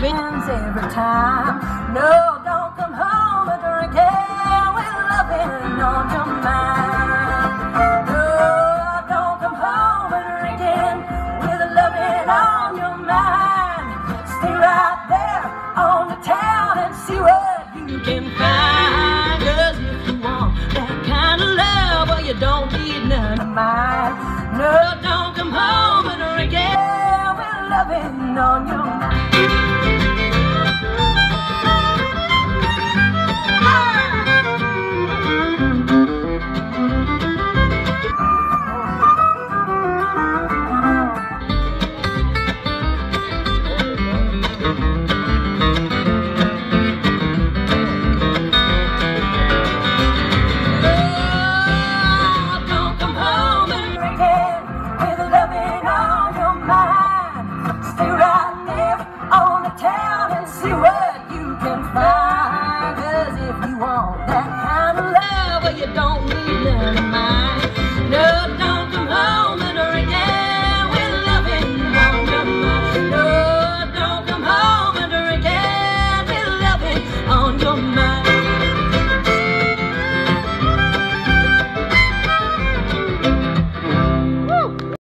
wins every time. No, don't come home and drink it with loving on your mind. No, don't come home and drinking with loving on your mind. Stay right there on the town and see what you can find. 'Cause if you want that kind of love, well, you don't need none of mine. No, don't come home and drink it with loving on your mind.